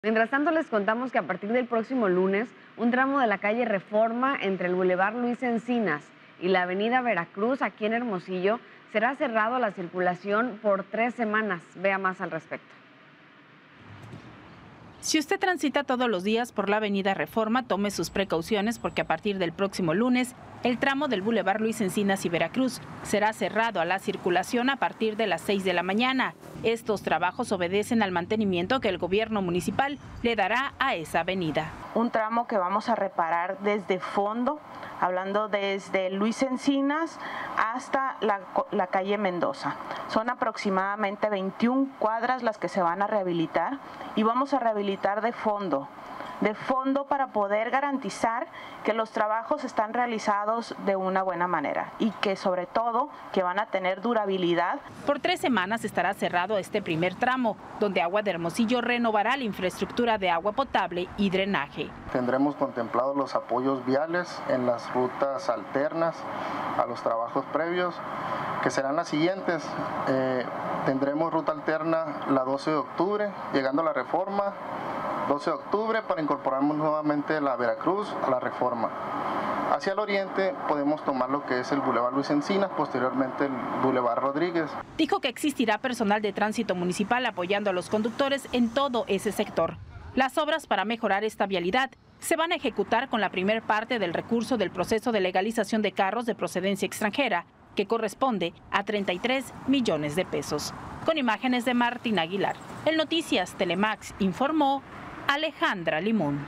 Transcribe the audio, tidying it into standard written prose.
Mientras tanto, les contamos que a partir del próximo lunes, un tramo de la calle Reforma entre el Boulevard Luis Encinas y la Avenida Veracruz, aquí en Hermosillo, será cerrado a la circulación por 3 semanas. Vea más al respecto. Si usted transita todos los días por la avenida Reforma, tome sus precauciones porque a partir del próximo lunes, el tramo del Boulevard Luis Encinas y Veracruz será cerrado a la circulación a partir de las 6 de la mañana. Estos trabajos obedecen al mantenimiento que el gobierno municipal le dará a esa avenida. Un tramo que vamos a reparar desde fondo, hablando desde Luis Encinas hasta la calle Mendoza. Son aproximadamente 21 cuadras las que se van a rehabilitar y vamos a rehabilitar de fondo para poder garantizar que los trabajos están realizados de una buena manera y que sobre todo que van a tener durabilidad. Por 3 semanas estará cerrado este primer tramo, donde Agua de Hermosillo renovará la infraestructura de agua potable y drenaje. Tendremos contemplados los apoyos viales en las rutas alternas a los trabajos previos, que serán las siguientes. Tendremos ruta alterna la 12 de octubre, llegando a la Reforma, 12 de octubre para incorporarnos nuevamente la Veracruz a la Reforma. Hacia el oriente podemos tomar lo que es el Boulevard Luis Encinas, posteriormente el Boulevard Rodríguez. Dijo que existirá personal de tránsito municipal apoyando a los conductores en todo ese sector. Las obras para mejorar esta vialidad se van a ejecutar con la primera parte del recurso del proceso de legalización de carros de procedencia extranjera, que corresponde a 33 millones de pesos. Con imágenes de Martín Aguilar. El Noticias Telemax informó Alejandra Limón.